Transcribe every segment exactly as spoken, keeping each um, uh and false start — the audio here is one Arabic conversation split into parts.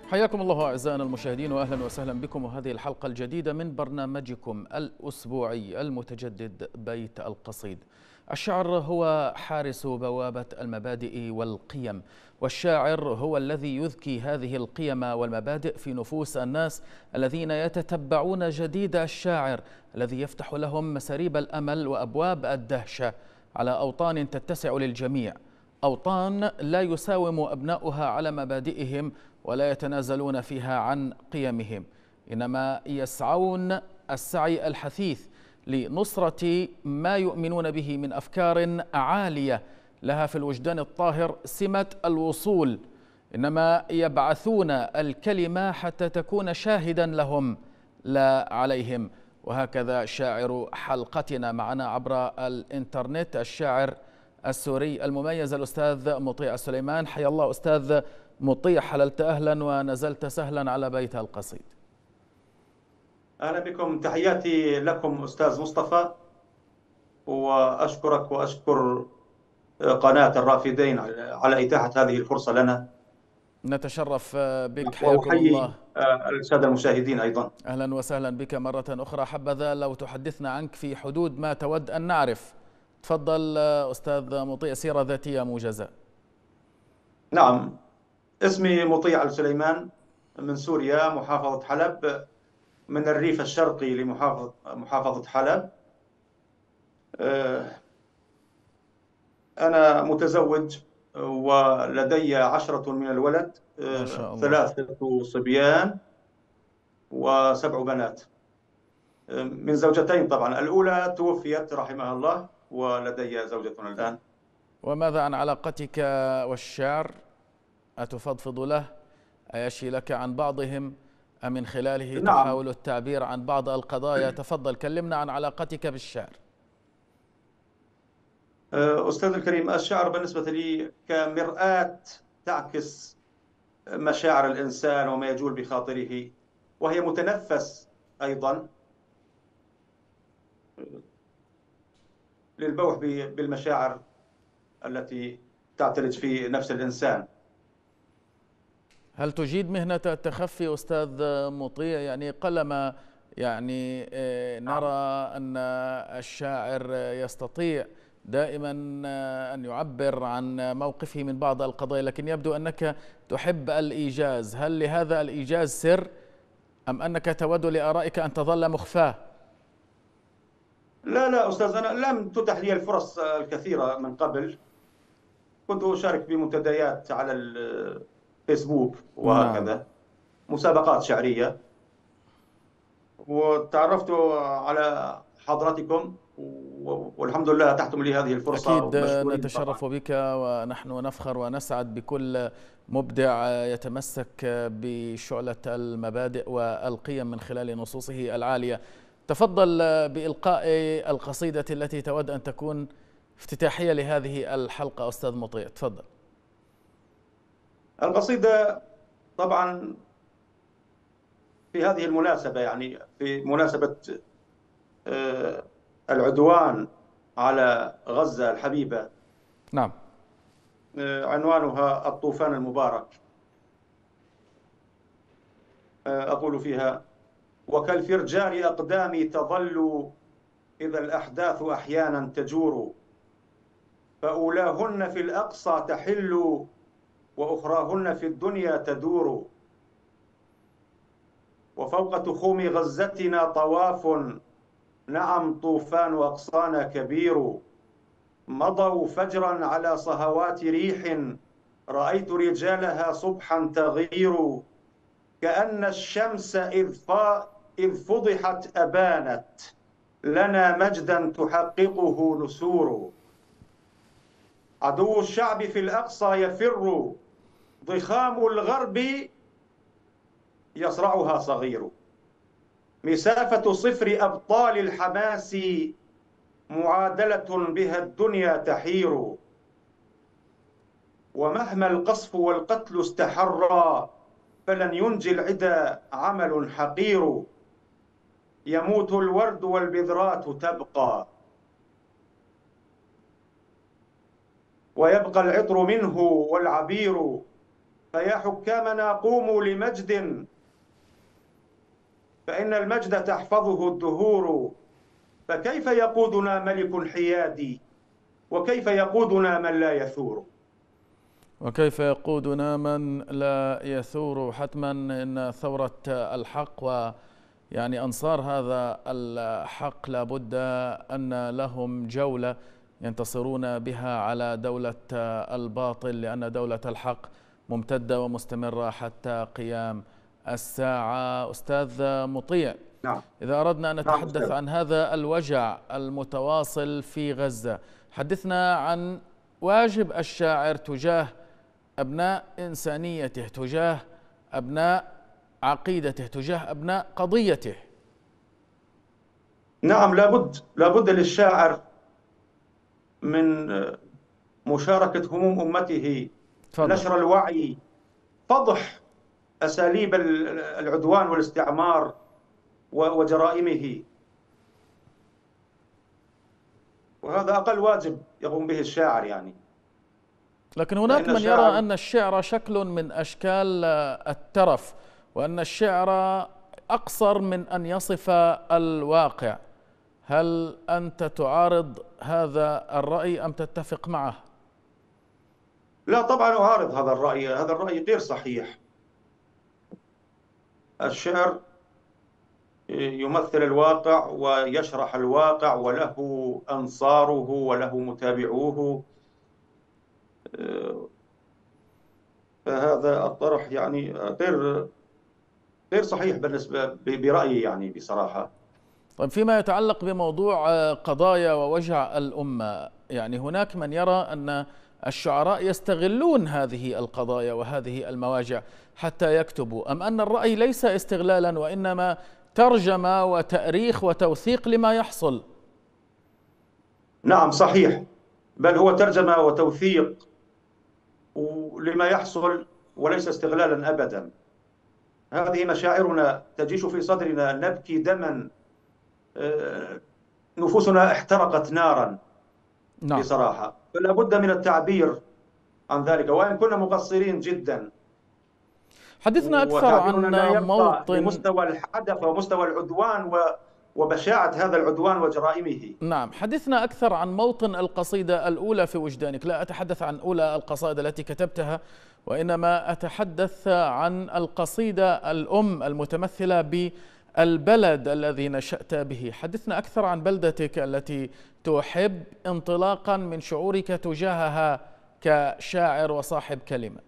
حياكم الله أعزائنا المشاهدين، وأهلا وسهلا بكم وهذه الحلقة الجديدة من برنامجكم الأسبوعي المتجدد بيت القصيد. الشعر هو حارس بوابة المبادئ والقيم، والشاعر هو الذي يذكي هذه القيم والمبادئ في نفوس الناس الذين يتتبعون جديد الشاعر الذي يفتح لهم مساريب الأمل وأبواب الدهشة على أوطان تتسع للجميع، أوطان لا يساوم أبناؤها على مبادئهم ولا يتنازلون فيها عن قيمهم، إنما يسعون السعي الحثيث لنصرة ما يؤمنون به من أفكار عالية لها في الوجدان الطاهر سمة الوصول، إنما يبعثون الكلمة حتى تكون شاهدا لهم لا عليهم. وهكذا شاعر حلقتنا معنا عبر الإنترنت الشاعر السوري المميز الأستاذ مطيع السليمان. حيا الله أستاذ مطيع، حللت أهلا ونزلت سهلا على بيت القصيد. أهلا بكم، تحياتي لكم أستاذ مصطفى، وأشكرك وأشكر قناة الرافدين على إتاحة هذه الفرصة لنا. نتشرف بك، حياكم وأحيي الله. السادة المشاهدين أيضا. أهلا وسهلا بك مرة أخرى. حبذا لو تحدثنا عنك في حدود ما تود أن نعرف. تفضل أستاذ مطيع، سيرة ذاتية موجزة. نعم، اسمي مطيع السليمان، من سوريا، محافظة حلب، من الريف الشرقي لمحافظة محافظة حلب. أنا متزوج ولدي عشرة من الولد، ما شاء الله. ثلاثة صبيان وسبع بنات، من زوجتين طبعا. الأولى توفيت رحمها الله، ولدي زوجة الآن. وماذا عن علاقتك والشعر؟ أتفضفض له؟ أيشي لك عن بعضهم أم من خلاله نعم. تحاول التعبير عن بعض القضايا؟ تفضل، كلمنا عن علاقتك بالشعر. أستاذ الكريم، الشعر بالنسبة لي كمرآة تعكس مشاعر الإنسان وما يجول بخاطره، وهي متنفس أيضا للبوح بالمشاعر التي تعتلج في نفس الإنسان. هل تجيد مهنة التخفي أستاذ مطيع؟ يعني قلما يعني نرى أن الشاعر يستطيع دائما أن يعبر عن موقفه من بعض القضايا، لكن يبدو أنك تحب الإيجاز. هل لهذا الإيجاز سر أم أنك تود لآرائك أن تظل مخفاة؟ لا لا أستاذ، أنا لم تتح لي الفرص الكثيرة من قبل. كنت أشارك بمنتديات على الفيسبوك وهكذا. نعم. مسابقات شعرية، وتعرفت على حضرتكم، والحمد لله أتحتم لي هذه الفرصة. أكيد نتشرف بك، ونحن نفخر ونسعد بكل مبدع يتمسك بشعلة المبادئ والقيم من خلال نصوصه العالية. تفضل بإلقاء القصيدة التي تود أن تكون افتتاحية لهذه الحلقة أستاذ مطيع. تفضل. القصيدة طبعا في هذه المناسبة، يعني في مناسبة العدوان على غزة الحبيبة. نعم. عنوانها الطوفان المبارك. أقول فيها: وكالفرجار أقدامي تظل إذا الأحداث أحيانا تجور، فأولاهن في الأقصى تحل وأخراهن في الدنيا تدور، وفوق تخوم غزتنا طواف، نعم طوفان أقصانا كبير، مضوا فجرا على صهوات ريح، رأيت رجالها صبحا تغير، كأن الشمس إذ, إذ فضحت أبانت لنا مجدا تحققه نسور، عدو الشعب في الأقصى يفر، ضخام الغرب يصرعها صغير، مسافة صفر أبطال الحماس معادلة بها الدنيا تحير، ومهما القصف والقتل استحرا فلن ينجي العدا عمل حقير، يموت الورد والبذرات تبقى ويبقى العطر منه والعبير، فيا حكامنا قوموا لمجد، فإن المجد تحفظه الدهور، فكيف يقودنا ملك حيادي، وكيف يقودنا من لا يثور. وكيف يقودنا من لا يثور؟ حتما إن ثورة الحق ويعني أنصار هذا الحق لابد أن لهم جولة ينتصرون بها على دولة الباطل، لأن دولة الحق ممتدة ومستمرة حتى قيام الساعة. أستاذ مطيع، نعم. إذا أردنا أن نتحدث نعم. عن هذا الوجع المتواصل في غزة، حدثنا عن واجب الشاعر تجاه أبناء إنسانيته، تجاه أبناء عقيدته، تجاه أبناء قضيته. نعم، لابد لابد للشاعر من مشاركة هموم أمته، تفضل. نشر الوعي، فضح أساليب العدوان والاستعمار وجرائمه، وهذا أقل واجب يقوم به الشاعر يعني. لكن هناك من يرى أن الشعر شكل من أشكال الترف، وأن الشعر أقصر من أن يصف الواقع. هل أنت تعارض هذا الرأي أم تتفق معه؟ لا طبعا أعارض هذا الرأي، هذا الرأي غير صحيح. الشعر يمثل الواقع ويشرح الواقع، وله أنصاره وله متابعوه، فهذا الطرح يعني غير غير صحيح بالنسبة برأيي يعني بصراحة. طيب، فيما يتعلق بموضوع قضايا ووجع الأمة، يعني هناك من يرى أن الشعراء يستغلون هذه القضايا وهذه المواجع حتى يكتبوا، أم أن الرأي ليس استغلالا وإنما ترجمة وتأريخ وتوثيق لما يحصل؟ نعم صحيح، بل هو ترجمة وتوثيق لما يحصل وليس استغلالا أبدا. هذه مشاعرنا تجيش في صدرنا، نبكي دما، نفوسنا احترقت نارا. نعم. بصراحة فلا بد من التعبير عن ذلك وإن كنا مقصرين جدا. حدثنا أكثر عن موطن مستوى الحدث ومستوى العدوان وبشاعة هذا العدوان وجرائمه. نعم، حدثنا أكثر عن موطن القصيدة الأولى في وجدانك. لا أتحدث عن أولى القصائد التي كتبتها، وإنما أتحدث عن القصيدة الأم المتمثلة بالبلد الذي نشأت به. حدثنا أكثر عن بلدتك التي تحب، انطلاقا من شعورك تجاهها كشاعر وصاحب كلمة.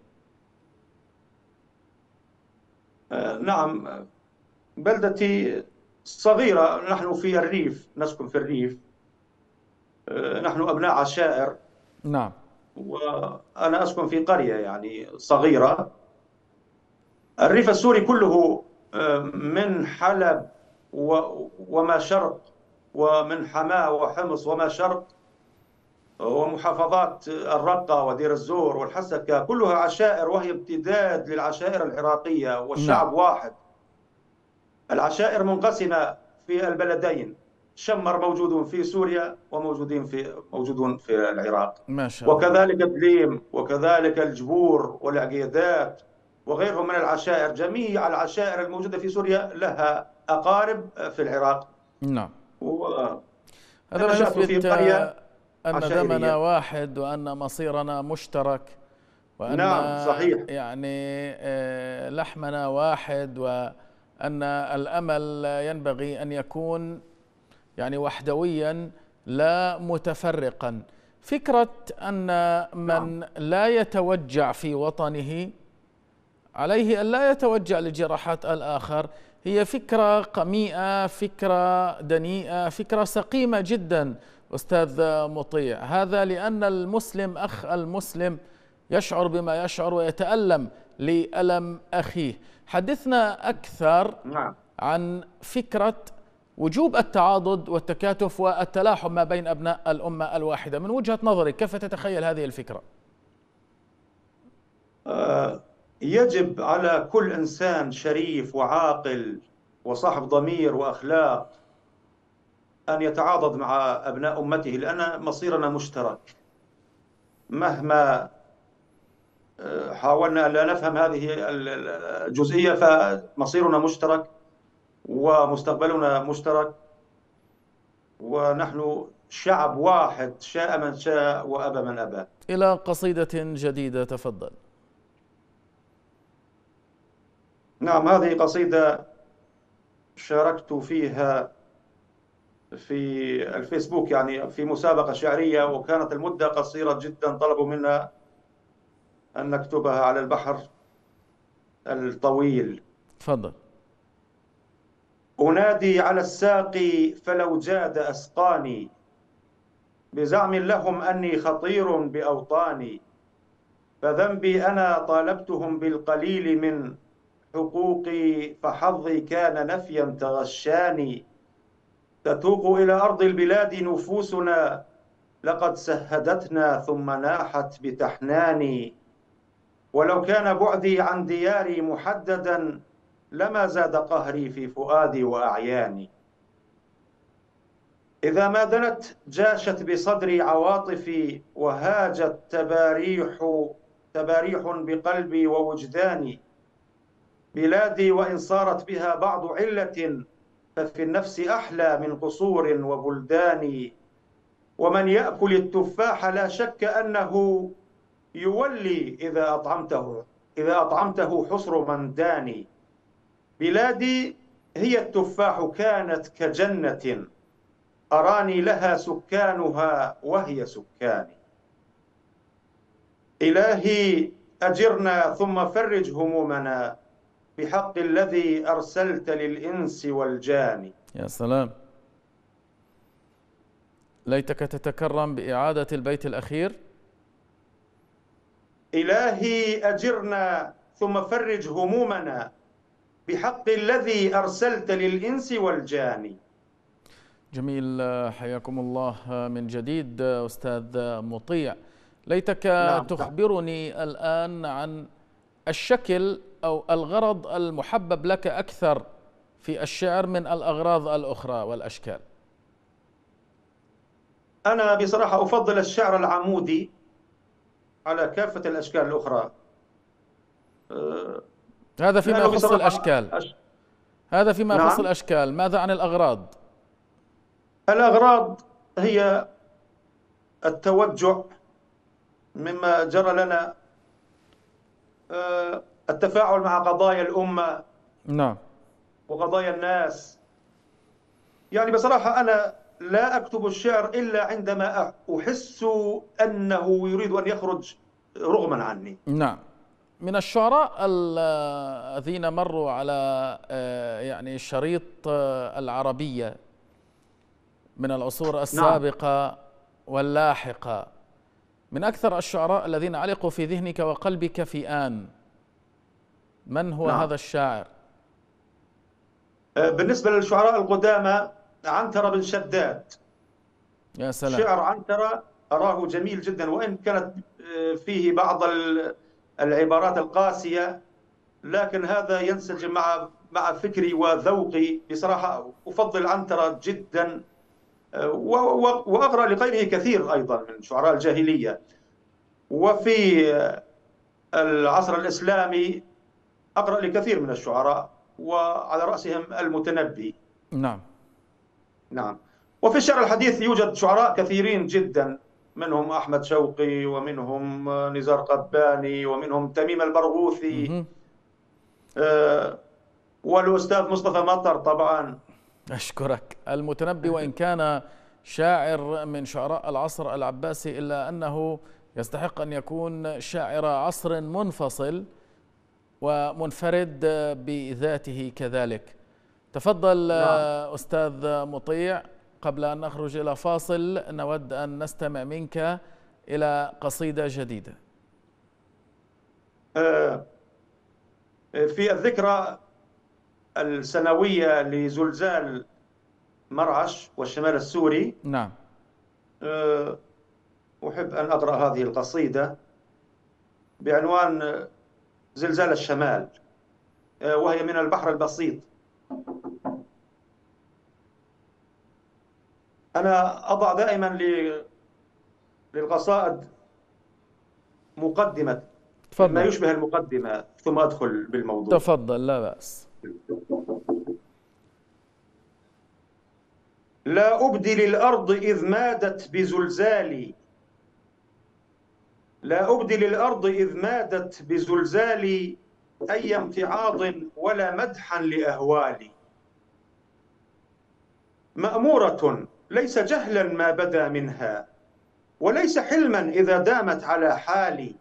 نعم، بلدتي صغيرة، نحن في الريف، نسكن في الريف، نحن أبناء عشائر. نعم. وأنا أسكن في قرية يعني صغيرة. الريف السوري كله من حلب وما شرق، ومن حماة وحمص وما شرق، ومحافظات الرقة ودير الزور والحسكة، كلها عشائر، وهي امتداد للعشائر العراقية، والشعب نعم. واحد. العشائر منقسمة في البلدين، شمر موجود في سوريا وموجودين في موجودون في العراق، ما شاء الله. وكذلك بليم، وكذلك الجبور والعقيدات وغيرهم من العشائر. جميع العشائر الموجودة في سوريا لها أقارب في العراق. نعم. و... هذا ما يثبت أن دمنا واحد، وأن مصيرنا مشترك، وأن نعم صحيح. يعني لحمنا واحد، وأن الأمل ينبغي أن يكون يعني وحدويا لا متفرقا. فكرة أن من لا يتوجع في وطنه عليه أن لا يتوجع لجراحات الآخر هي فكرة قميئة، فكرة دنيئة، فكرة سقيمة جدا أستاذ مطيع. هذا لأن المسلم أخ المسلم يشعر بما يشعر ويتألم لألم أخيه. حدثنا أكثر عن فكرة وجوب التعاضد والتكاتف والتلاحم ما بين أبناء الأمة الواحدة. من وجهة نظرك كيف تتخيل هذه الفكرة؟ آه يجب على كل إنسان شريف وعاقل وصاحب ضمير وأخلاق أن يتعاضد مع أبناء أمته، لأن مصيرنا مشترك. مهما حاولنا أن لا نفهم هذه الجزئية، فمصيرنا مشترك ومستقبلنا مشترك، ونحن شعب واحد، شاء من شاء وأبى من أبى. إلى قصيدة جديدة، تفضل. نعم، هذه قصيدة شاركت فيها في الفيسبوك، يعني في مسابقة شعرية، وكانت المدة قصيرة جدا، طلبوا منا أن نكتبها على البحر الطويل. تفضل. أنادي على الساقي فلو جاد أسقاني، بزعم لهم أني خطير بأوطاني، فذنبي أنا طالبتهم بالقليل من حقوقي، فحظي كان نفيا تغشاني. تتوق إلى أرض البلاد نفوسنا، لقد سهدتنا ثم ناحت بتحناني، ولو كان بعدي عن دياري محددا، لما زاد قهري في فؤادي وأعياني. إذا ما دنت جاشت بصدري عواطفي، وهاجت تباريح تباريح بقلبي ووجداني. بلادي وإن صارت بها بعض علة، ففي النفس أحلى من قصور وبلدان. ومن يأكل التفاح لا شك أنه يولي إذا أطعمته إذا أطعمته حصر من داني. بلادي هي التفاح كانت كجنة، أراني لها سكانها وهي سكاني. إلهي أجرنا ثم فرج همومنا، بحق الذي أرسلت للإنس والجان. يا سلام، ليتك تتكرم بإعادة البيت الأخير. إلهي أجرنا ثم فرج همومنا، بحق الذي أرسلت للإنس والجان. جميل، حياكم الله من جديد أستاذ مطيع. ليتك نعم. تخبرني الآن عن الشكل أو الغرض المحبب لك أكثر في الشعر من الأغراض الأخرى والأشكال. أنا بصراحة أفضل الشعر العمودي على كافة الأشكال الأخرى. هذا فيما يخص الأشكال. أش... هذا فيما نعم. يخص الأشكال. ماذا عن الأغراض؟ الأغراض هي التوجع مما جرى لنا، التفاعل مع قضايا الأمة نعم وقضايا الناس. يعني بصراحة أنا لا أكتب الشعر إلا عندما أحس أنه يريد أن يخرج رغما عني. نعم. من الشعراء الذين مروا على يعني الشريط العربية من العصور السابقة نعم. واللاحقة، من أكثر الشعراء الذين علقوا في ذهنك وقلبك في آن، من هو نعم. هذا الشاعر؟ بالنسبة للشعراء القدامى، عنترة بن شداد. يا سلام. شعر عنترة أراه جميل جدا، وإن كانت فيه بعض العبارات القاسية، لكن هذا ينسجم مع مع فكري وذوقي. بصراحة أفضل عنترة جدا، وأقرأ لغيره كثير أيضا من شعراء الجاهلية. وفي العصر الإسلامي أقرأ لكثير من الشعراء، وعلى رأسهم المتنبي. نعم نعم. وفي الشعر الحديث يوجد شعراء كثيرين جدا، منهم أحمد شوقي، ومنهم نزار قباني، ومنهم تميم البرغوثي، آه والأستاذ مصطفى مطر طبعا. أشكرك. المتنبي وإن كان شاعر من شعراء العصر العباسي، إلا أنه يستحق أن يكون شاعر عصر منفصل ومنفرد بذاته كذلك. تفضل نعم. أستاذ مطيع، قبل أن نخرج إلى فاصل نود أن نستمع منك إلى قصيدة جديدة. في الذكرى السنوية لزلزال مرعش والشمال السوري، نعم، أحب أن أقرأ هذه القصيدة بعنوان زلزال الشمال، وهي من البحر البسيط. أنا أضع دائما للقصائد مقدمة ما تفضل. يشبه المقدمة ثم أدخل بالموضوع. تفضل، لا بأس. لا أبدي للأرض إذ مادت بزلزالي، لا أبدي للأرض إذ مادت بزلزالي أي امتعاض ولا مدحا لأهوالي. مأمورة ليس جهلا ما بدا منها، وليس حلما إذا دامت على حالي.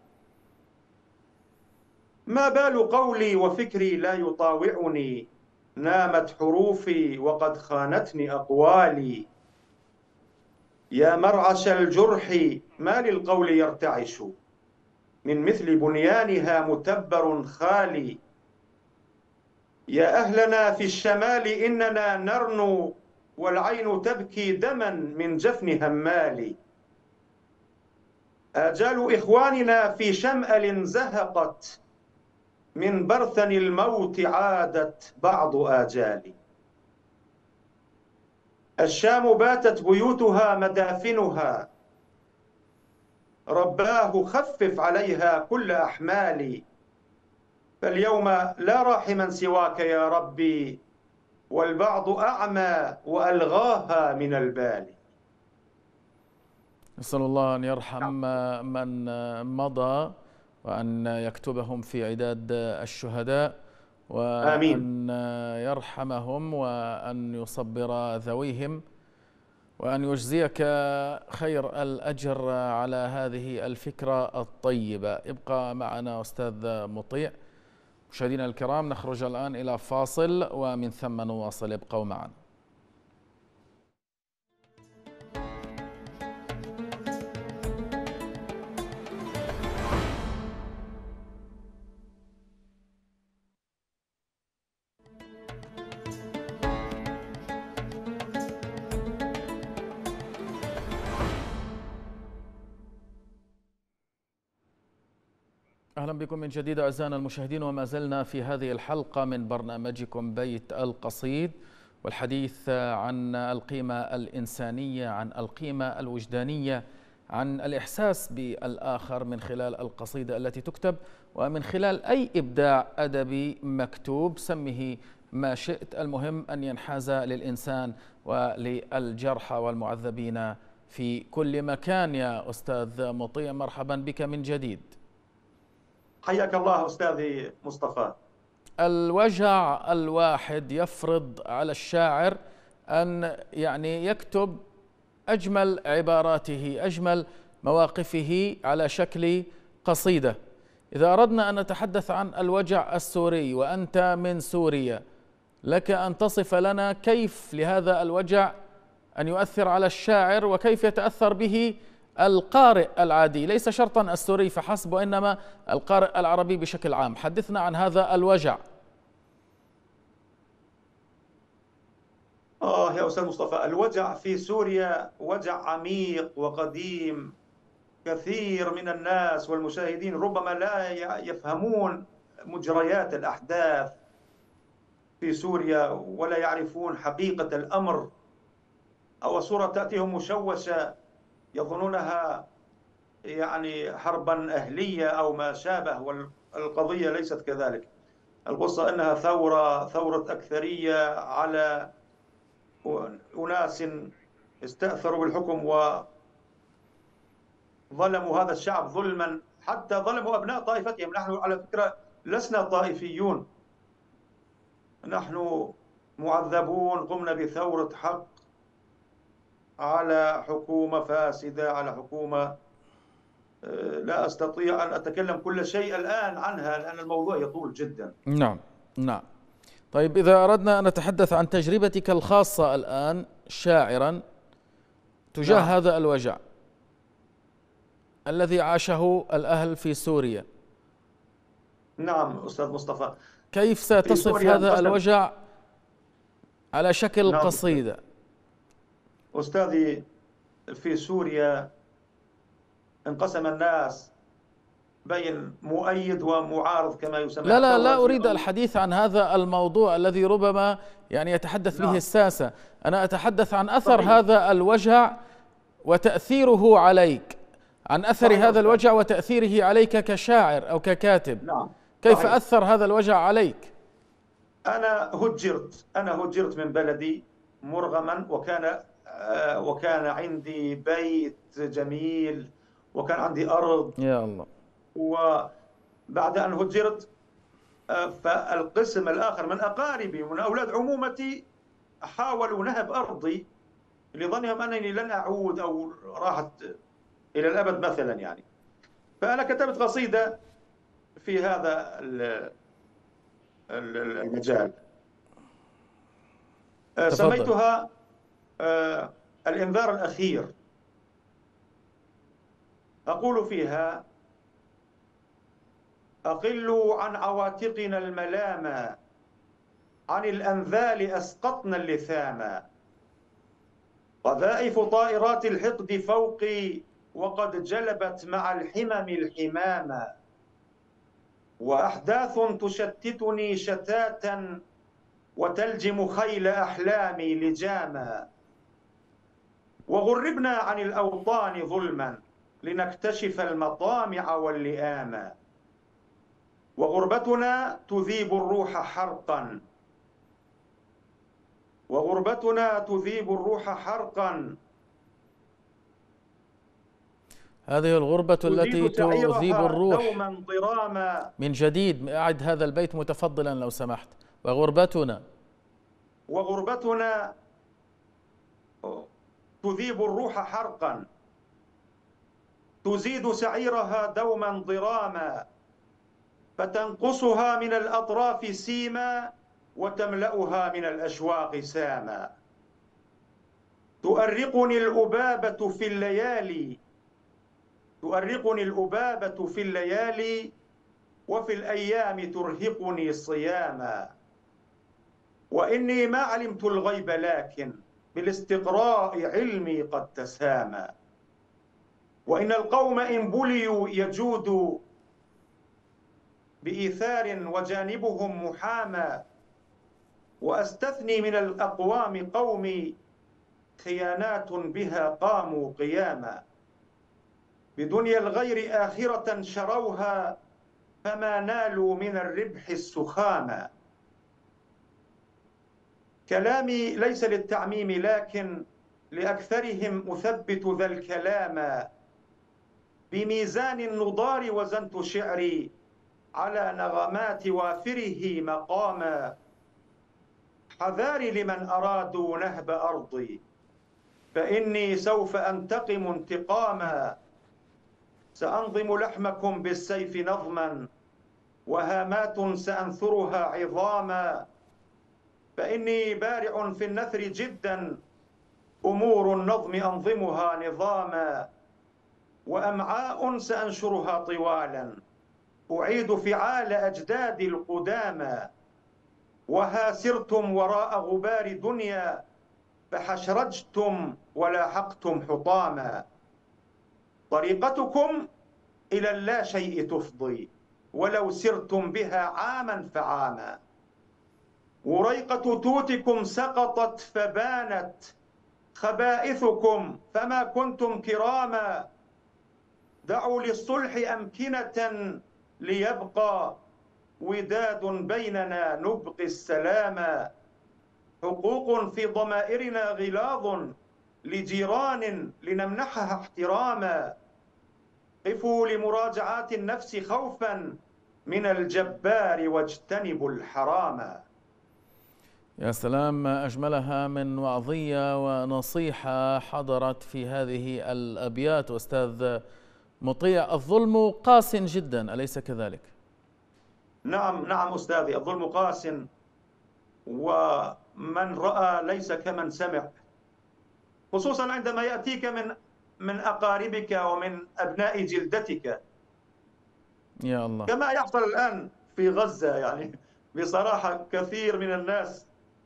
ما بال قولي وفكري لا يطاوعني، نامت حروفي وقد خانتني أقوالي. يا مرعش الجرح ما للقول يرتعش، من مثل بنيانها متبر خالي. يا أهلنا في الشمال إننا نرنو، والعين تبكي دما من جفن همال. آجال إخواننا في شمأل زهقت، من برثن الموت عادت بعض آجال. الشام باتت بيوتها مدافنها، رباه خفف عليها كل أحمال. فاليوم لا راحما سواك يا ربي، والبعض أعمى وألغاها من البال. نسأل الله أن يرحم من مضى، وأن يكتبهم في عداد الشهداء، آمين. وأن يرحمهم، وأن يصبر ذويهم، وأن يجزيك خير الأجر على هذه الفكرة الطيبة. ابقى معنا أستاذ مطيع. مشاهدينا الكرام، نخرج الآن إلى فاصل ومن ثم نواصل. ابقوا معنا. أهلا بكم من جديد أعزائنا المشاهدين، وما زلنا في هذه الحلقة من برنامجكم بيت القصيد، والحديث عن القيمة الإنسانية، عن القيمة الوجدانية، عن الإحساس بالآخر من خلال القصيدة التي تكتب، ومن خلال أي إبداع أدبي مكتوب، سمه ما شئت، المهم أن ينحاز للإنسان وللجرحى والمعذبين في كل مكان. يا أستاذ مطيع، مرحبا بك من جديد. حياك الله أستاذي مصطفى. الوجع الواحد يفرض على الشاعر أن يعني يكتب أجمل عباراته، أجمل مواقفه على شكل قصيدة. إذا أردنا أن نتحدث عن الوجع السوري، وأنت من سوريا، لك أن تصف لنا كيف لهذا الوجع أن يؤثر على الشاعر، وكيف يتأثر به القارئ العادي، ليس شرطا السوري فحسب، وإنما القارئ العربي بشكل عام. حدثنا عن هذا الوجع. آه يا أستاذ مصطفى، الوجع في سوريا وجع عميق وقديم. كثير من الناس والمشاهدين ربما لا يفهمون مجريات الأحداث في سوريا، ولا يعرفون حقيقة الأمر، أو صورة تأتيهم مشوشة يظنونها يعني حربا أهلية أو ما شابه، والقضية ليست كذلك. القصة أنها ثورة ثورة أكثرية على أناس استأثروا بالحكم وظلموا هذا الشعب ظلما، حتى ظلموا أبناء طائفتهم. نحن على فكرة لسنا طائفيون، نحن معذبون، قمنا بثورة حق على حكومة فاسدة، على حكومة لا أستطيع أن أتكلم كل شيء الآن عنها لأن الموضوع يطول جدا. نعم نعم. طيب، إذا أردنا أن نتحدث عن تجربتك الخاصة الآن شاعرا تجاه نعم. هذا الوجع الذي عاشه الأهل في سوريا. نعم أستاذ مصطفى، كيف ستصف هذا الوجع على شكل نعم. قصيدة؟ أستاذي، في سوريا انقسم الناس بين مؤيد ومعارض كما يسمى. لا لا لا أريد الحديث عن هذا الموضوع الذي ربما يعني يتحدث نعم. به الساسة. أنا أتحدث عن أثر صحيح. هذا الوجع وتأثيره عليك، عن أثر هذا الوجع وتأثيره عليك كشاعر أو ككاتب. نعم. كيف صحيح. أثر هذا الوجع عليك؟ أنا هجرت أنا هجرت من بلدي مرغما، وكان وكان عندي بيت جميل، وكان عندي أرض. يا الله. وبعد أن هجرت فالقسم الآخر من أقاربي ومن أولاد عمومتي حاولوا نهب أرضي لظنهم أنني لن أعود أو راحت إلى الأبد مثلا يعني. فأنا كتبت قصيدة في هذا المجال تفضل. سميتها الإنذار الأخير. أقول فيها: أقلوا عن عواتقنا الملامة، عن الأنذال أسقطنا اللثاما، قذائف طائرات الحقد فوقي وقد جلبت مع الحمم الحماما، وأحداث تشتتني شتاتا وتلجم خيل أحلامي لجاما، وغربنا عن الأوطان ظلما لنكتشف المطامع واللئاما، وغربتنا تذيب الروح حرقا وغربتنا تذيب الروح حرقا هذه الغربة التي تذيب الروح دوما ضراما. من جديد أعد هذا البيت متفضلا لو سمحت. وغربتنا وغربتنا تذيب الروح حرقا، تزيد سعيرها دوما ضراما، فتنقصها من الأطراف سيما وتملأها من الأشواق ساما، تؤرقني الأبابة في الليالي تؤرقني الأبابة في الليالي وفي الأيام ترهقني صياما، وإني ما علمت الغيب لكن بالاستقراء علمي قد تسامى، وإن القوم إن بليوا يجودوا بإيثار وجانبهم محامى، وأستثني من الأقوام قومي خيانات بها قاموا قياما، بدنيا الغير آخرة شروها فما نالوا من الربح السخاما. كلامي ليس للتعميم لكن لأكثرهم أثبت ذا الكلام، بميزان النضار وزنت شعري على نغمات وافره مقاما، حذاري لمن أرادوا نهب أرضي فإني سوف أنتقم انتقاما، سأنظم لحمكم بالسيف نظما وهامات سأنثرها عظاما، فإني بارع في النثر جدا أمور النظم أنظمها نظاما، وأمعاء سأنشرها طوالا أعيد فعال أجداد القدامى، وها سرتم وراء غبار دنيا فحشرجتم ولاحقتم حطاما، طريقتكم إلى اللا شيء تفضي ولو سرتم بها عاما فعاما، وريقة توتكم سقطت فبانت خبائثكم فما كنتم كراما، دعوا للصلح أمكنة ليبقى وداد بيننا نبقي السلاما، حقوق في ضمائرنا غلاظ لجيران لنمنحها احتراما، قفوا لمراجعات النفس خوفا من الجبار واجتنبوا الحراما. يا سلام، ما أجملها من وعظية ونصيحة حضرت في هذه الأبيات أستاذ مطيع. الظلم قاس جدا أليس كذلك؟ نعم نعم أستاذي، الظلم قاس، ومن رأى ليس كمن سمع، خصوصا عندما يأتيك من من أقاربك ومن أبناء جلدتك. يا الله. كما يحصل الآن في غزة، يعني بصراحة كثير من الناس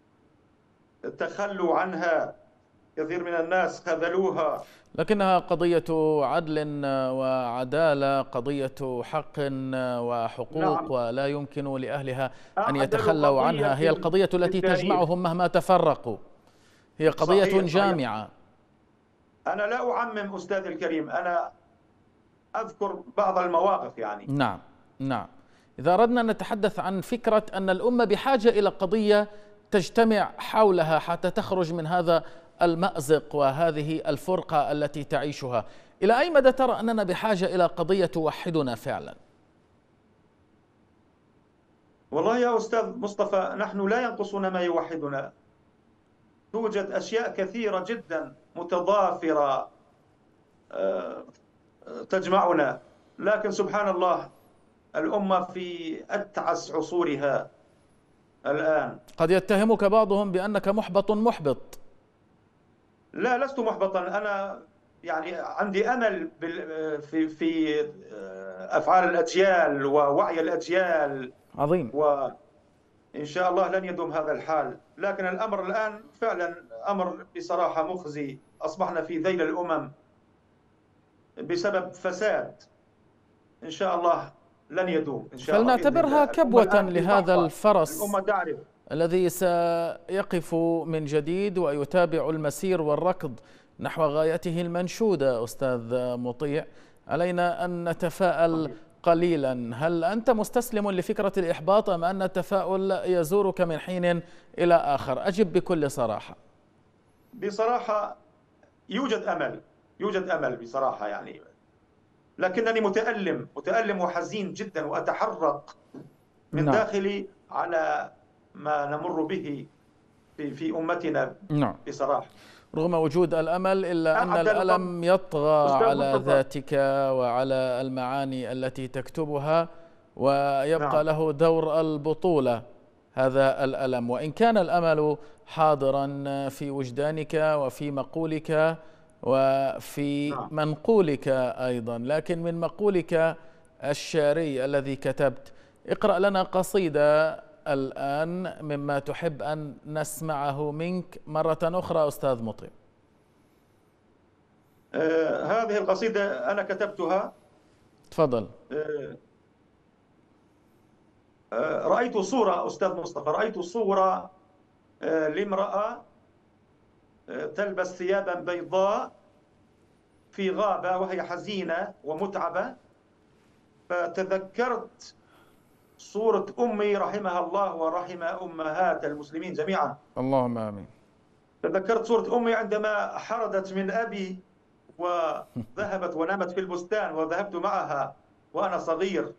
تخلوا عنها، كثير من الناس خذلوها، لكنها قضية عدل وعدالة، قضية حق وحقوق. نعم. ولا يمكن لأهلها أن يتخلوا عنها. هي القضية التي تجمعهم مهما تفرقوا، هي قضية صحيح جامعة. صحيح. أنا لا أعمم أستاذ الكريم، أنا أذكر بعض المواقف يعني. نعم نعم. إذا أردنا أن نتحدث عن فكرة أن الأمة بحاجة إلى قضية تجتمع حولها حتى تخرج من هذا المأزق وهذه الفرقة التي تعيشها، إلى أي مدى ترى أننا بحاجة إلى قضية توحدنا فعلا؟ والله يا أستاذ مصطفى، نحن لا ينقصنا ما يوحدنا. توجد أشياء كثيرة جدا متضافرة تجمعنا، لكن سبحان الله الأمة في أتعس عصورها الآن. قد يتهمك بعضهم بأنك محبط محبط. لا، لست محبطا. أنا يعني عندي أمل في في أفعال الأجيال ووعي الأجيال. عظيم. وإن شاء الله لن يدوم هذا الحال، لكن الأمر الآن فعلا أمر بصراحة مخزي. أصبحنا في ذيل الأمم بسبب فساد إن شاء الله لن يدوم إن شاء الله. فلنعتبرها كبوة لهذا الفرس الأمة تعرف الذي سيقف من جديد ويتابع المسير والركض نحو غايته المنشودة. أستاذ مطيع، علينا أن نتفاءل قليلا. هل أنت مستسلم لفكرة الإحباط أم أن التفاؤل يزورك من حين إلى آخر؟ أجب بكل صراحة. بصراحة يوجد أمل، يوجد أمل بصراحة يعني، لكنني متألم متألم وحزين جدا، وأتحرق من نعم. داخلي على ما نمر به في في أمتنا. نعم. بصراحة رغم وجود الأمل إلا أن الألم يطغى على ذاتك وعلى المعاني التي تكتبها، ويبقى نعم. له دور البطولة هذا الألم. وإن كان الأمل حاضرا في وجدانك وفي مقولك وفي نعم. منقولك أيضا، لكن من مقولك الشعري الذي كتبت، اقرأ لنا قصيدة الآن مما تحب أن نسمعه منك مرة أخرى أستاذ مطيع. آه هذه القصيدة أنا كتبتها. تفضل. آه آه رأيت صورة أستاذ مصطفى، رأيت صورة آه لامرأة آه تلبس ثيابا بيضاء في غابة وهي حزينة ومتعبة، فتذكرت صورة أمي رحمها الله ورحم أمهات المسلمين جميعا. اللهم آمين. تذكرت صورة أمي عندما حردت من أبي وذهبت ونامت في البستان، وذهبت معها وأنا صغير.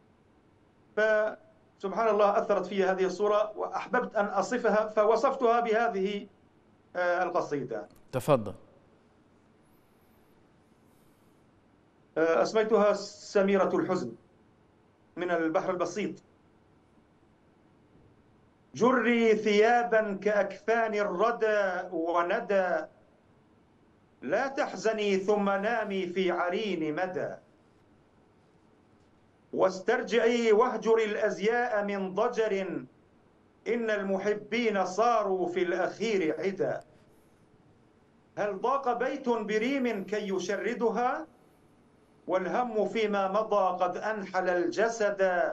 فسبحان الله أثرت في هذه الصورة وأحببت أن أصفها، فوصفتها بهذه القصيدة. تفضل. أسميتها سميرة الحزن من البحر البسيط. جري ثيابا كأكفان الردى وندى، لا تحزني ثم نامي في عرين مدى، واسترجعي واهجري الأزياء من ضجر، إن المحبين صاروا في الأخير عدا. هل ضاق بيت بريم كي يشردها، والهم فيما مضى قد أنحل الجسد،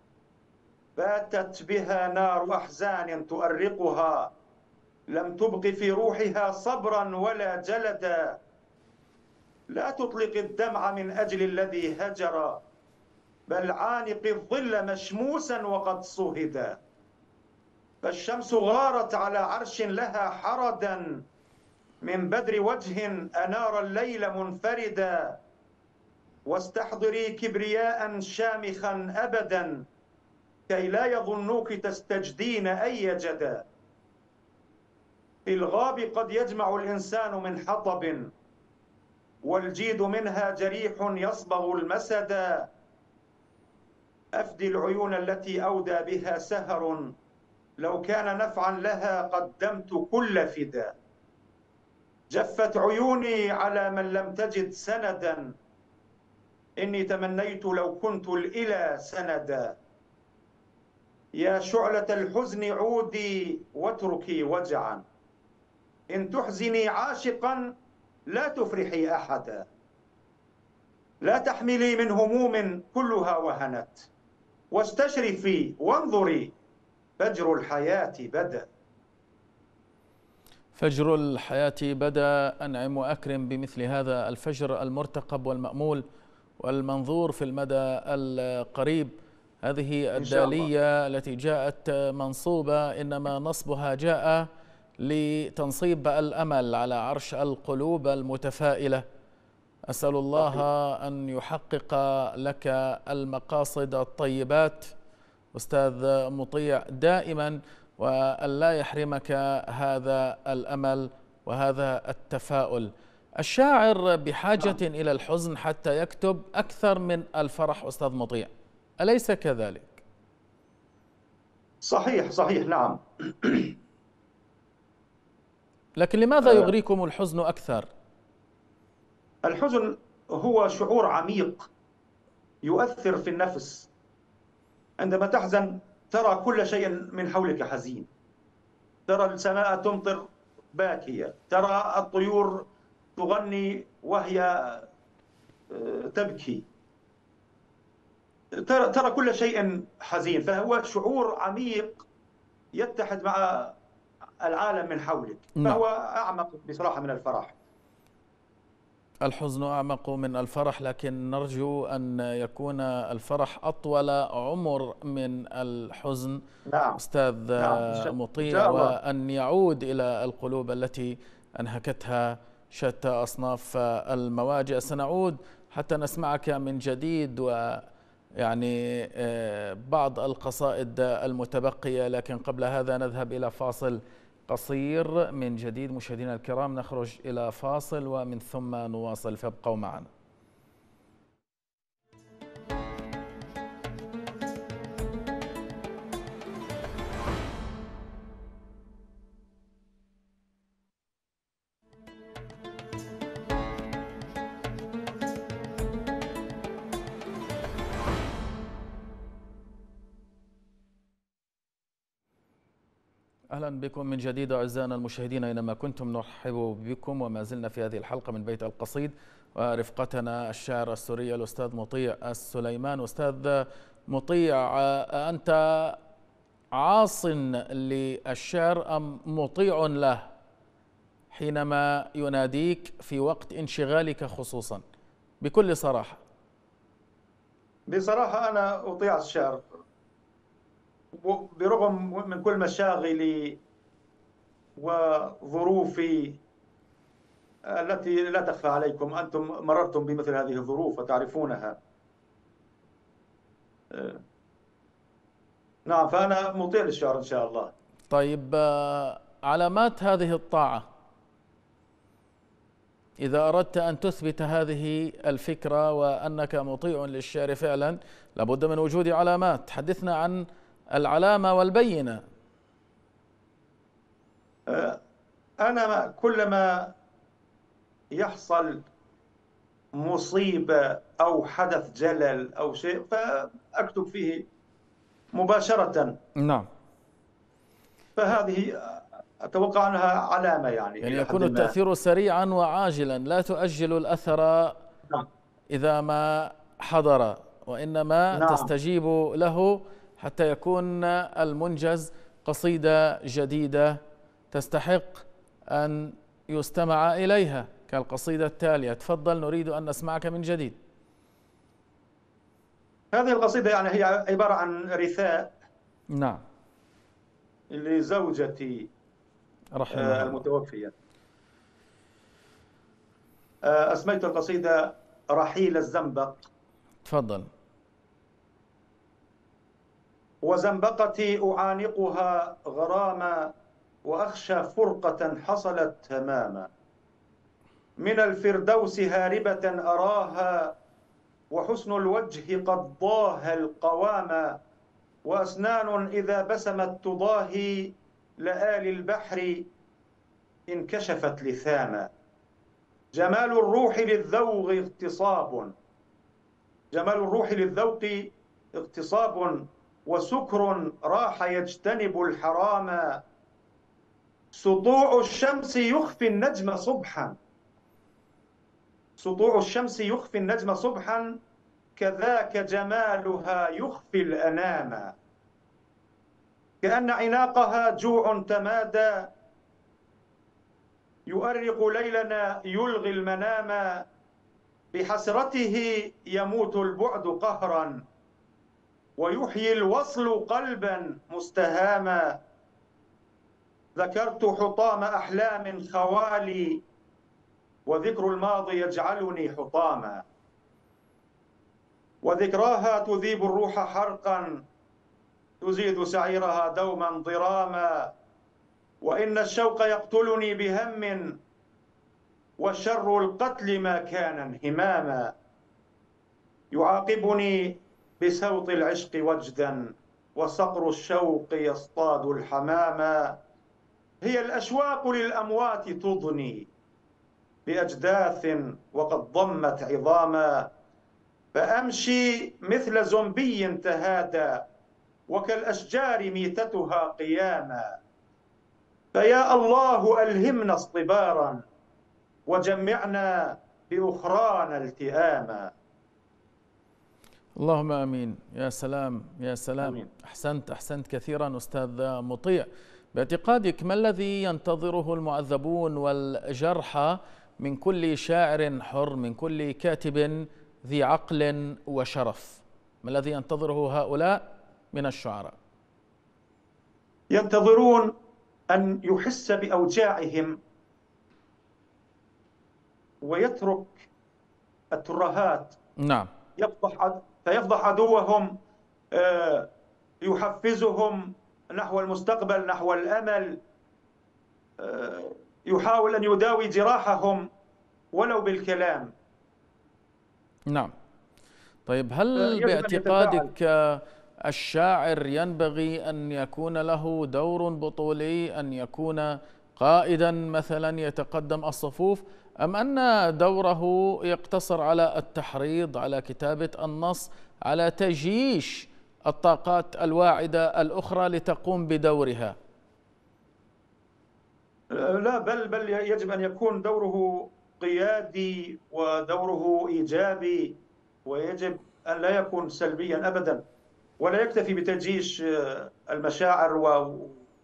باتت بها نار أحزان تؤرقها، لم تبق في روحها صبرا ولا جلدا. لا تطلق الدمع من أجل الذي هجر، بل عانق الظل مشموسا وقد صهدا. فالشمس غارت على عرش لها حردا، من بدر وجه أنار الليل منفردا. واستحضري كبرياء شامخا أبدا، كي لا يظنوك تستجدين أي جدا. في الغاب قد يجمع الإنسان من حطب، والجيد منها جريح يصبغ المسدا. أفدي العيون التي أودى بها سهر، لو كان نفعا لها قدمت كل فدا. جفت عيوني على من لم تجد سندا، إني تمنيت لو كنت الإله سندا. يا شعلة الحزن عودي واتركي وجعا، إن تحزني عاشقا لا تفرحي أحدا. لا تحملي من هموم كلها وهنت، واستشرفي وانظري فجر الحياة بدا. فجر الحياة بدا. أنعم وأكرم بمثل هذا الفجر المرتقب والمأمول، والمنظور في المدى القريب. هذه إن شاء الله. الدالية التي جاءت منصوبة إنما نصبها جاء لتنصيب الأمل على عرش القلوب المتفائلة. أسأل الله صحيح. أن يحقق لك المقاصد الطيبات أستاذ مطيع دائما، وأن لا يحرمك هذا الأمل وهذا التفاؤل. الشاعر بحاجة نعم. إلى الحزن حتى يكتب أكثر من الفرح أستاذ مطيع، أليس كذلك؟ صحيح صحيح نعم. لكن لماذا يغريكم الحزن أكثر؟ الحزن هو شعور عميق يؤثر في النفس. عندما تحزن ترى كل شيء من حولك حزين، ترى السماء تمطر باكية، ترى الطيور تغني وهي تبكي، ترى ترى كل شيء حزين، فهو شعور عميق يتحد مع العالم من حولك، نعم. فهو أعمق بصراحة من الفرح. الحزن أعمق من الفرح، لكن نرجو أن يكون الفرح أطول عمر من الحزن نعم أستاذ نعم إن مطيع، شاء الله. وأن يعود إلى القلوب التي أنهكتها شتى أصناف المواجع. سنعود حتى نسمعك من جديد ويعني بعض القصائد المتبقية، لكن قبل هذا نذهب إلى فاصل قصير من جديد. مشاهدينا الكرام، نخرج إلى فاصل ومن ثم نواصل، فابقوا معنا. أهلا بكم من جديد أعزائنا المشاهدين أينما كنتم، نرحب بكم وما زلنا في هذه الحلقة من بيت القصيد، ورفقتنا الشاعر السوري الأستاذ مطيع السليمان. أستاذ مطيع، أنت عاص للشعر أم مطيع له حينما يناديك في وقت انشغالك خصوصا؟ بكل صراحة. بصراحة أنا أطيع الشعر برغم من كل مشاغلي وظروفي التي لا تخفى عليكم، أنتم مررتم بمثل هذه الظروف وتعرفونها. نعم، فأنا مطيع للشعر إن شاء الله. طيب، علامات هذه الطاعة إذا أردت أن تثبت هذه الفكرة وأنك مطيع للشعر فعلا، لابد من وجود علامات. حدثنا عن العلامة والبينة. أنا كلما يحصل مصيبة أو حدث جلل أو شيء فأكتب فيه مباشرة. نعم. فهذه أتوقع أنها علامة، يعني يعني يكون التأثير سريعا وعاجلا، لا تؤجل الأثر نعم. إذا ما حضر، وإنما نعم. تستجيب له حتى يكون المنجز قصيدة جديدة تستحق أن يستمع إليها كالقصيدة التالية. تفضل، نريد أن نسمعك من جديد. هذه القصيدة يعني هي عبارة عن رثاء. نعم. لزوجتي رحمها المتوفية. أسميت القصيدة رحيل الزنبق. تفضل. وزنبقتي أعانقها غراما، وأخشى فرقة حصلت تماما. من الفردوس هاربة أراها، وحسن الوجه قد ضاها القواما. وأسنان إذا بسمت تضاهي لآل البحر انكشفت لثاما. جمال الروح للذوق اغتصاب، جمال الروح للذوق اغتصاب، وسكر راح يجتنب الحرام. سطوع الشمس يخفي النجم صبحا، سطوع الشمس يخفي النجم صبحا، كذاك جمالها يخفي الأنام. كأن عناقها جوع تمادى، يؤرق ليلنا يلغي المنام. بحسرته يموت البعد قهرا، ويحيي الوصل قلبا مستهاما. ذكرت حطام أحلام خوالي، وذكر الماضي يجعلني حطاما. وذكراها تذيب الروح حرقا، تزيد سعيرها دوما ضراما. وإن الشوق يقتلني بهم، والشر القتل ما كان انهماما. يعاقبني بسوط العشق وجدا، وصقر الشوق يصطاد الحماما. هي الأشواق للأموات تضني بأجداث وقد ضمت عظاما. فأمشي مثل زنبي تهادى، وكالأشجار ميتتها قياما. فيا الله ألهمنا اصطبارا، وجمعنا بأخرانا التئاما. اللهم امين. يا سلام يا سلام. آمين. احسنت احسنت كثيرا استاذ مطيع. باعتقادك ما الذي ينتظره المعذبون والجرحى من كل شاعر حر، من كل كاتب ذي عقل وشرف؟ ما الذي ينتظره هؤلاء من الشعراء؟ ينتظرون أن يحس بأوجاعهم ويترك الترهات. نعم. يفضح فيفضح عدوهم، يحفزهم نحو المستقبل، نحو الأمل، يحاول أن يداوي جراحهم ولو بالكلام. نعم. طيب، هل يجب أن يتفاعل. باعتقادك الشاعر ينبغي أن يكون له دور بطولي، أن يكون قائدا مثلا يتقدم الصفوف، أم أن دوره يقتصر على التحريض، على كتابة النص، على تجيش الطاقات الواعدة الأخرى لتقوم بدورها؟ لا، بل بل يجب أن يكون دوره قيادي ودوره إيجابي، ويجب أن لا يكون سلبيا أبدا، ولا يكتفي بتجيش المشاعر و...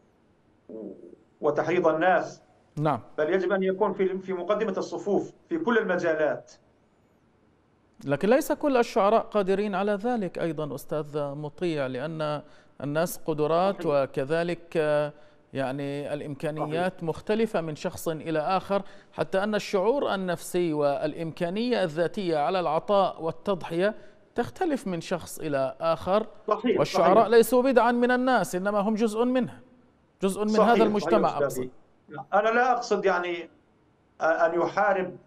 وتحريض الناس. نعم. بل يجب أن يكون في في مقدمة الصفوف في كل المجالات. لكن ليس كل الشعراء قادرين على ذلك أيضا أستاذ مطيع، لأن الناس قدرات وكذلك يعني الإمكانيات مختلفة من شخص إلى آخر، حتى أن الشعور النفسي والإمكانية الذاتية على العطاء والتضحية تختلف من شخص إلى آخر. صحيح. والشعراء صحيح. ليسوا بدعا من الناس، إنما هم جزء منه، جزء من صحيح. هذا المجتمع. صحيح. أقصد أنا لا أقصد يعني أن يحارب،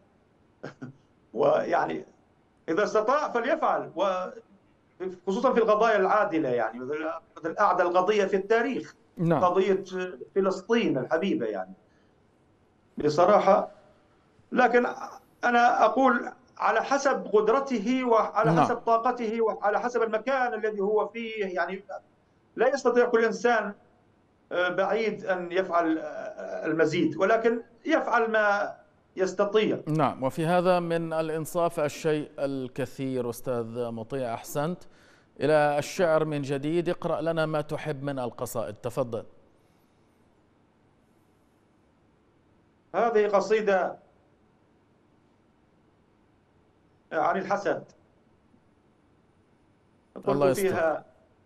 ويعني إذا استطاع فليفعل، وخصوصا في القضايا العادلة. يعني الأعدى القضية في التاريخ، نعم. قضية فلسطين الحبيبة يعني بصراحة. لكن أنا أقول على حسب قدرته وعلى نعم. حسب طاقته وعلى حسب المكان الذي هو فيه. يعني لا يستطيع كل إنسان بعيد أن يفعل المزيد، ولكن يفعل ما يستطيع. نعم. وفي هذا من الإنصاف الشيء الكثير. أستاذ مطيع، أحسنت. إلى الشعر من جديد، اقرأ لنا ما تحب من القصائد، تفضل. هذه قصيدة عن الحسد. الله قلت يستر. فيها: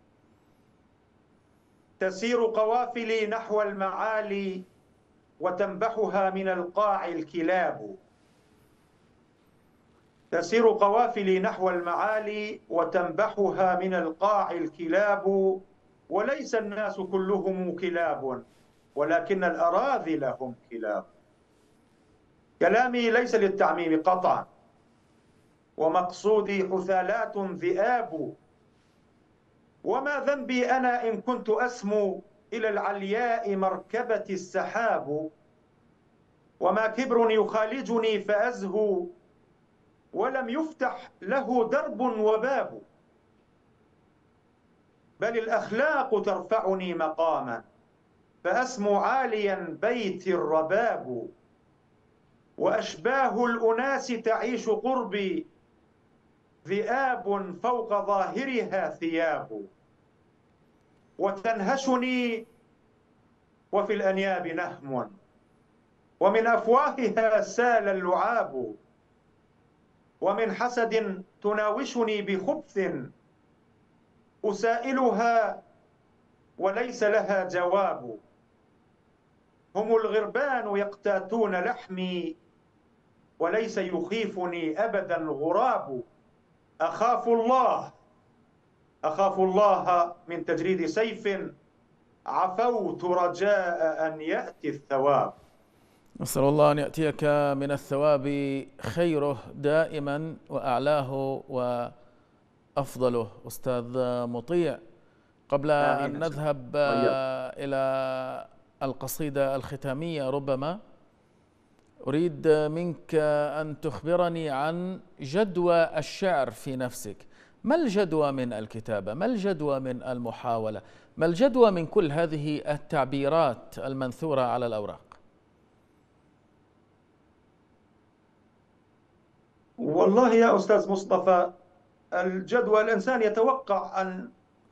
تسير قوافلي نحو المعالي، وتنبحها من القاع الكلاب. تسير قوافلي نحو المعالي، وتنبحها من القاع الكلاب. وليس الناس كلهم كلاب، ولكن الأراذل هم كلاب. كلامي ليس للتعميم قطعا، ومقصودي حثالات ذئاب. وما ذنبي أنا إن كنت أسمو إلى العلياء مركبة السحاب. وما كبر يخالجني فأزهو، ولم يفتح له درب وباب. بل الأخلاق ترفعني مقاما، فأسمو عاليا بيتي الرباب. وأشباه الأناس تعيش قربي، ذئاب فوق ظاهرها ثياب. وتنهشني وفي الأنياب نهم، ومن أفواهها سال اللعاب. ومن حسد تناوشني بخبث، أسائلها وليس لها جواب. هم الغربان يقتاتون لحمي، وليس يخيفني أبدا غراب. أخاف الله أخاف الله من تجريد سيف، عفوت رجاء أن يأتي الثواب. نسأل الله أن يأتيك من الثواب خيره دائما وأعلاه وأفضله. أستاذ مطيع، قبل أن نذهب إلى القصيدة الختامية ربما أريد منك أن تخبرني عن جدوى الشعر في نفسك. ما الجدوى من الكتابة؟ ما الجدوى من المحاولة؟ ما الجدوى من كل هذه التعبيرات المنثورة على الأوراق؟ والله يا أستاذ مصطفى، الجدوى الإنسان يتوقع أن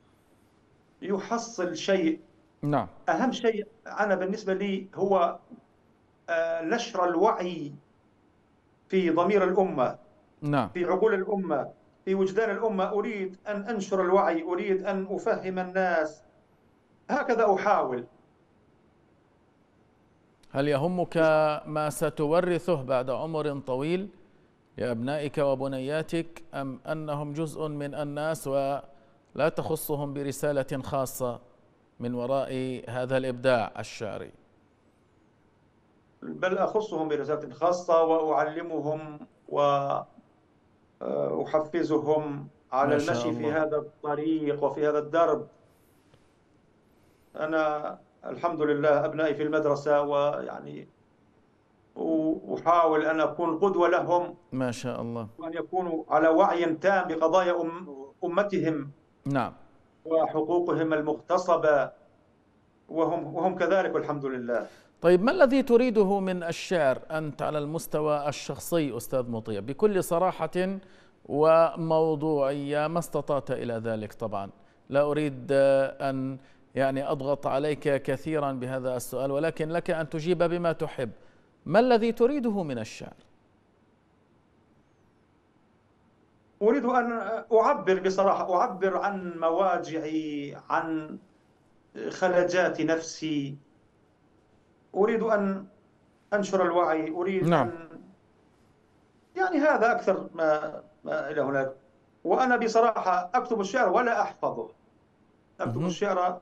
يحصل شيء. نعم. أهم شيء أنا بالنسبة لي هو نشر الوعي في ضمير الأمة، نعم. في عقول الأمة، في وجدان الأمة. أريد أن أنشر الوعي، أريد أن أفهم الناس، هكذا أحاول. هل يهمك ما ستورثه بعد عمر طويل لأبنائك وبنياتك، أم أنهم جزء من الناس ولا تخصهم برسالة خاصة من وراء هذا الإبداع الشعري؟ بل أخصهم برسالة خاصة، وأعلمهم وأحفزهم على المشي في هذا الطريق وفي هذا الدرب. أنا الحمد لله أبنائي في المدرسة، ويعني أحاول أن أكون قدوة لهم، ما شاء الله، وأن يكونوا على وعي تام بقضايا أم أمتهم. نعم. وحقوقهم المغتصبة، وهم وهم كذلك والحمد لله. طيب، ما الذي تريده من الشعر أنت على المستوى الشخصي أستاذ مطيع، بكل صراحة وموضوعية ما استطعت إلى ذلك؟ طبعا لا أريد أن يعني أضغط عليك كثيرا بهذا السؤال، ولكن لك أن تجيب بما تحب. ما الذي تريده من الشعر؟ أريد أن أعبر بصراحة، أعبر عن مواجعي، عن خلجات نفسي. أريد أن أنشر الوعي، أريد نعم. أن يعني هذا أكثر ما, ما إلى هناك. وأنا بصراحة أكتب الشعر ولا أحفظه، أكتب الشعر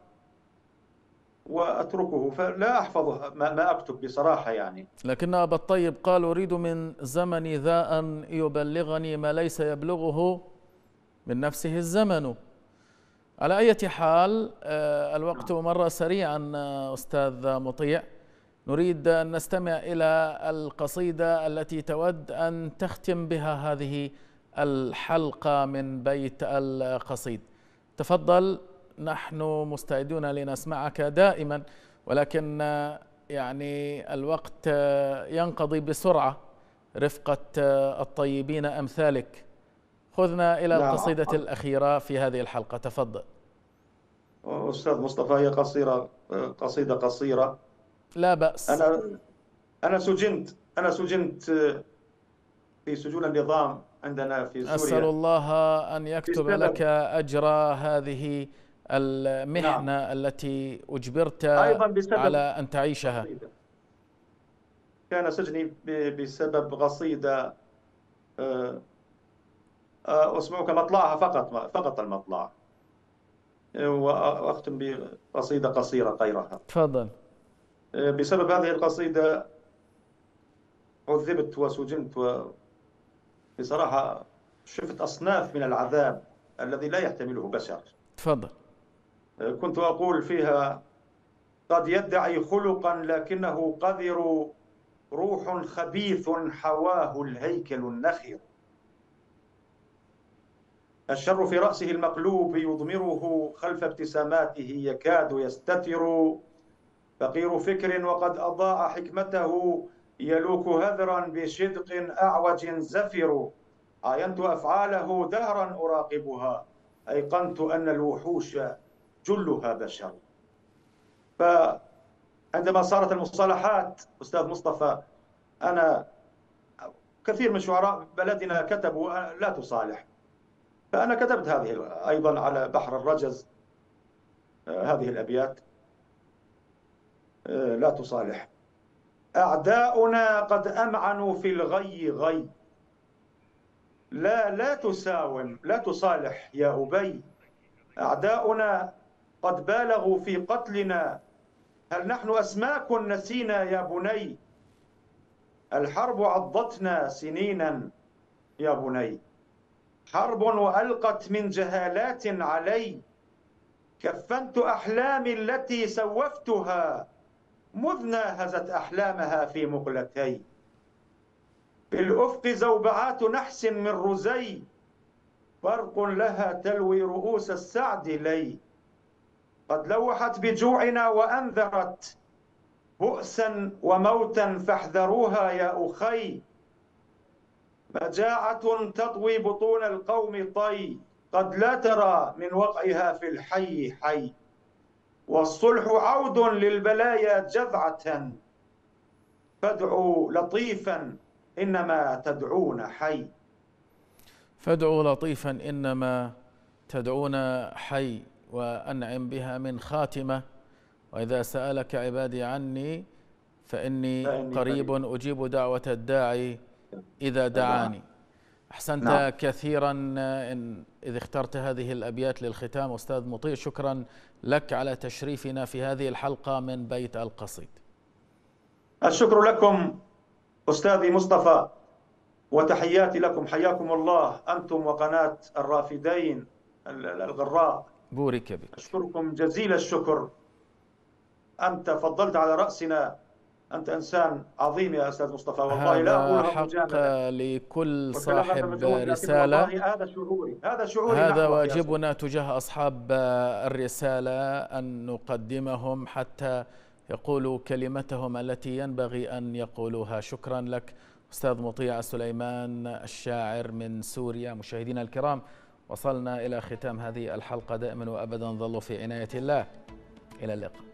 وأتركه، فلا أحفظه ما, ما أكتب بصراحة يعني. لكن أبا الطيب قال: أريد من زمني ذا أن يبلغني ما ليس يبلغه من نفسه الزمن. على أي حال، الوقت مر سريعا أستاذ مطيع، نريد أن نستمع إلى القصيدة التي تود أن تختم بها هذه الحلقة من بيت القصيد. تفضل، نحن مستعدون لنسمعك دائما، ولكن يعني الوقت ينقضي بسرعة رفقة الطيبين أمثالك. خذنا إلى القصيدة الأخيرة في هذه الحلقة، تفضل. أستاذ مصطفى، هي قصيرة، قصيدة قصيرة. لا بأس. أنا أنا سجنت أنا سجنت في سجون النظام عندنا في سوريا. أسأل الله أن يكتب لك أجر هذه المحنة. نعم. التي أجبرت على أن تعيشها. كان سجني بسبب قصيدة أسمعك مطلعها فقط فقط المطلع، وأختم بقصيدة قصيرة غيرها. تفضل. بسبب هذه القصيدة عذبت وسجنت، وبصراحة شفت أصناف من العذاب الذي لا يحتمله بشر. تفضل. كنت أقول فيها: قد يدعي خلقا لكنه قذر، روح خبيث حواه الهيكل النخر. الشر في رأسه المقلوب يضمره، خلف ابتساماته يكاد يستتر. فقير فكر وقد أضاع حكمته، يلوك هذرا بشدق أعوج زفر. عاينت أفعاله دهرا أراقبها، أيقنت أن الوحوش جلها بشر. فعندما صارت المصطلحات أستاذ مصطفى، أنا كثير من شعراء بلدنا كتبوا لا تصالح، فأنا كتبت هذه أيضا على بحر الرجز، هذه الأبيات: لا تصالح. أعداؤنا قد أمعنوا في الغي غي، لا لا تساوم لا تصالح يا أبي. أعداؤنا قد بالغوا في قتلنا، هل نحن أسماك نسينا يا بني؟ الحرب عضتنا سنينا يا بني، حرب وألقت من جهالات علي، كفنت أحلامي التي سوفتها، مذ ناهزت أحلامها في مقلتي. في الأفق زوبعات نحس من رزي، فرق لها تلوي رؤوس السعد لي. قد لوحت بجوعنا وأنذرت بؤسا وموتا، فاحذروها يا أخي. مجاعة تطوي بطون القوم طي، قد لا ترى من وقعها في الحي حي. والصلح عود للبلايا جذعة، فادعوا لطيفا إنما تدعون حي. فادعوا لطيفا إنما تدعون حي، وأنعم بها من خاتمة. وإذا سألك عبادي عني فإني قريب أجيب دعوة الداعي إذا دعاني. أحسنت نعم. كثيرا إن إذ اخترت هذه الأبيات للختام أستاذ مطيع، شكرا لك على تشريفنا في هذه الحلقة من بيت القصيد. الشكر لكم أستاذي مصطفى، وتحياتي لكم، حياكم الله أنتم وقناة الرافدين الغراء. بورك بك. أشكركم جزيل الشكر، أنت فضلت على رأسنا، أنت إنسان عظيم يا أستاذ مصطفى، والله لا أقولها حق مجاملة. لكل صاحب رسالة، هذا شعوري هذا شعوري هذا واجبنا تجاه أصحاب الرسالة، أن نقدمهم حتى يقولوا كلمتهم التي ينبغي أن يقولوها. شكرا لك أستاذ مطيع سليمان الشاعر من سوريا. مشاهدينا الكرام، وصلنا إلى ختام هذه الحلقة. دائما وأبدا ظلوا في عناية الله، إلى اللقاء.